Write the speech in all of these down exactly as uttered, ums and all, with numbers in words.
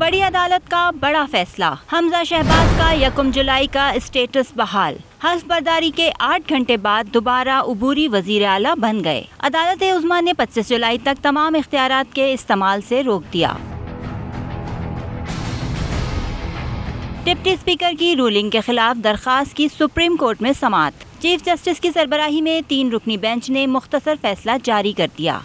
बड़ी अदालत का बड़ा फैसला, हमजा शहबाज का यकम जुलाई का स्टेटस बहाल। हल्फ बर्दारी के आठ घंटे बाद दोबारा उबूरी वजीर आला बन गए। अदालत उज़्मा ने पच्चीस जुलाई तक तमाम इख्तियारात के इस्तेमाल से रोक दिया। डिप्टी स्पीकर की रूलिंग के खिलाफ दरखास्त की सुप्रीम कोर्ट में समाअत। चीफ जस्टिस की सरबराही में तीन रुकनी बेंच ने मुख्तसर फैसला जारी कर दिया।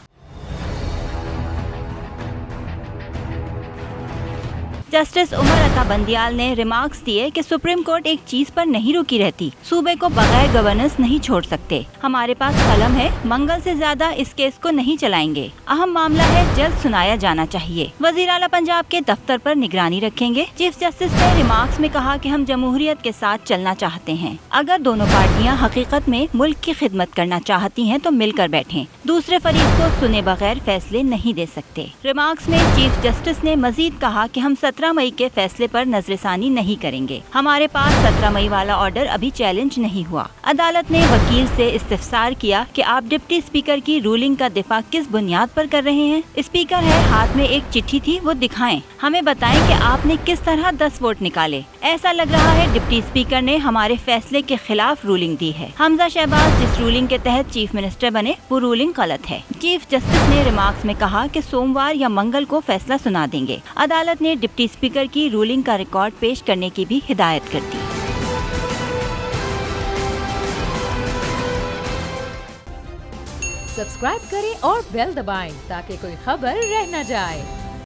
जस्टिस उमर अता बंदियाल ने रिमार्क्स दिए कि सुप्रीम कोर्ट एक चीज पर नहीं रुकी रहती, सूबे को बगैर गवर्नेंस नहीं छोड़ सकते। हमारे पास कलम है, मंगल से ज्यादा इस केस को नहीं चलाएंगे। अहम मामला है, जल्द सुनाया जाना चाहिए। वजीर आला पंजाब के दफ्तर पर निगरानी रखेंगे। चीफ जस्टिस ने रिमार्क्स में कहा कि हम जमहूरियत के साथ चलना चाहते हैं। अगर दोनों पार्टियां हकीकत में मुल्क की खिदमत करना चाहती हैं तो मिलकर बैठें। दूसरे फरीक को सुने बगैर फैसले नहीं दे सकते। रिमार्क्स में चीफ जस्टिस ने मजीद कहा कि हम सत्रह मई के फैसले पर नजरसानी नहीं करेंगे। हमारे पास सत्रह मई वाला ऑर्डर अभी चैलेंज नहीं हुआ। अदालत ने वकील से इस्तिफसार किया कि आप डिप्टी स्पीकर की रूलिंग का दिफा किस बुनियाद पर कर रहे हैं। स्पीकर है, हाथ में एक चिट्ठी थी, वो दिखाएं, हमें बताएं कि आपने किस तरह दस वोट निकाले। ऐसा लग रहा है डिप्टी स्पीकर ने हमारे फैसले के खिलाफ रूलिंग दी है। हमजा शहबाज जिस रूलिंग के तहत चीफ मिनिस्टर बने वो रूलिंग गलत है। चीफ जस्टिस ने रिमार्क्स में कहा कि सोमवार या मंगल को फैसला सुना देंगे। अदालत ने डिप्टी स्पीकर की रूलिंग का रिकॉर्ड पेश करने की भी हिदायत कर दी। सब्सक्राइब करें और बेल दबाएं ताकि कोई खबर रह न जाए।